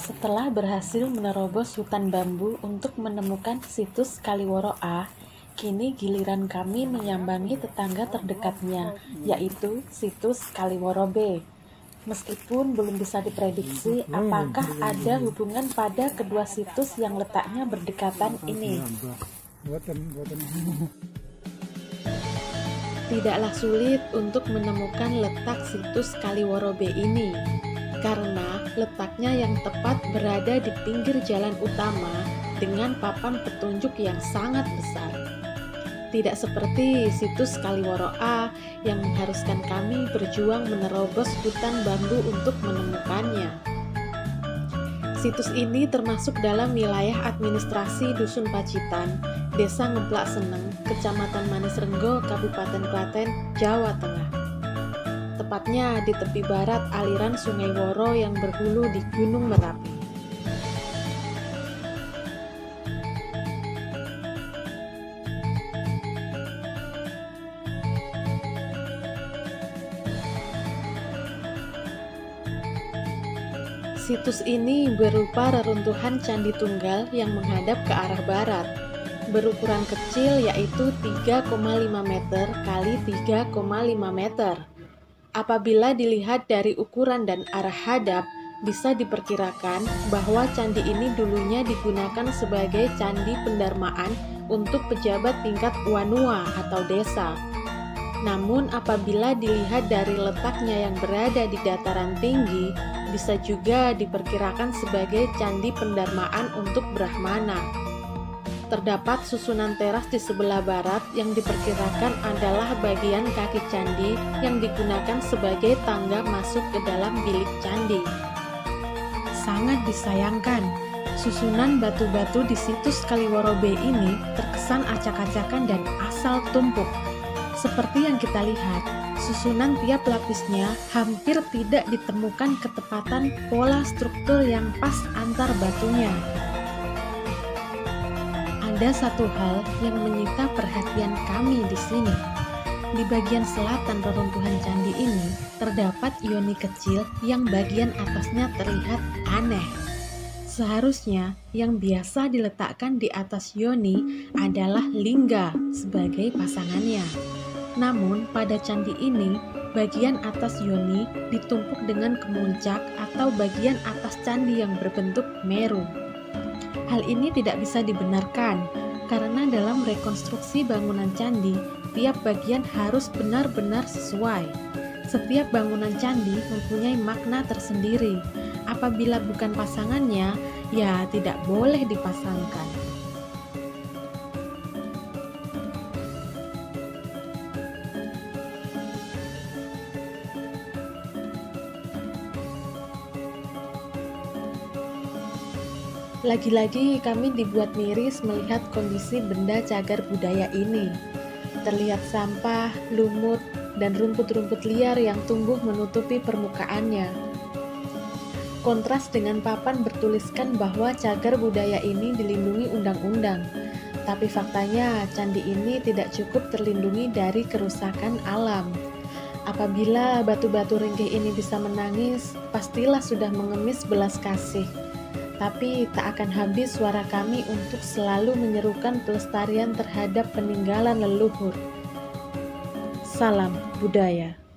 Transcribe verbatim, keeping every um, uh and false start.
Setelah berhasil menerobos hutan bambu untuk menemukan situs Kaliworo A, kini giliran kami menyambangi tetangga terdekatnya, yaitu situs Kaliworo B. Meskipun belum bisa diprediksi apakah ada hubungan pada kedua situs yang letaknya berdekatan ini. Tidaklah sulit untuk menemukan letak situs Kaliworo B ini, karena letaknya yang tepat berada di pinggir jalan utama dengan papan petunjuk yang sangat besar. Tidak seperti situs Kaliworo A yang mengharuskan kami berjuang menerobos hutan bambu untuk menemukannya. Situs ini termasuk dalam wilayah administrasi Dusun Pacitan, Desa Ngeplak Seneng, Kecamatan Manis Renggo, Kabupaten Klaten, Jawa Tengah. Tepatnya di tepi barat aliran Sungai Woro yang berhulu di Gunung Merapi. Situs ini berupa reruntuhan Candi Tunggal yang menghadap ke arah barat, berukuran kecil yaitu tiga koma lima meter kali tiga koma lima meter. Apabila dilihat dari ukuran dan arah hadap, bisa diperkirakan bahwa candi ini dulunya digunakan sebagai candi pendarmaan untuk pejabat tingkat wanua atau desa. Namun apabila dilihat dari letaknya yang berada di dataran tinggi, bisa juga diperkirakan sebagai candi pendarmaan untuk Brahmana. Terdapat susunan teras di sebelah barat yang diperkirakan adalah bagian kaki candi yang digunakan sebagai tangga masuk ke dalam bilik candi. Sangat disayangkan, susunan batu-batu di situs Kaliworo B ini terkesan acak-acakan dan asal tumpuk. Seperti yang kita lihat, susunan tiap lapisnya hampir tidak ditemukan ketepatan pola struktur yang pas antar batunya. Ada satu hal yang menyita perhatian kami di sini. Di bagian selatan reruntuhan candi ini terdapat yoni kecil yang bagian atasnya terlihat aneh. Seharusnya yang biasa diletakkan di atas yoni adalah lingga sebagai pasangannya. Namun pada candi ini, bagian atas yoni ditumpuk dengan kemuncak atau bagian atas candi yang berbentuk meru. Hal ini tidak bisa dibenarkan, karena dalam rekonstruksi bangunan candi, tiap bagian harus benar-benar sesuai. Setiap bangunan candi mempunyai makna tersendiri. Apabila bukan pasangannya, ya tidak boleh dipasangkan. Lagi-lagi kami dibuat miris melihat kondisi benda cagar budaya ini. Terlihat sampah, lumut, dan rumput-rumput liar yang tumbuh menutupi permukaannya. Kontras dengan papan bertuliskan bahwa cagar budaya ini dilindungi undang-undang. Tapi faktanya candi ini tidak cukup terlindungi dari kerusakan alam. Apabila batu-batu ringkih ini bisa menangis, pastilah sudah mengemis belas kasih. Tapi tak akan habis suara kami untuk selalu menyerukan pelestarian terhadap peninggalan leluhur. Salam budaya.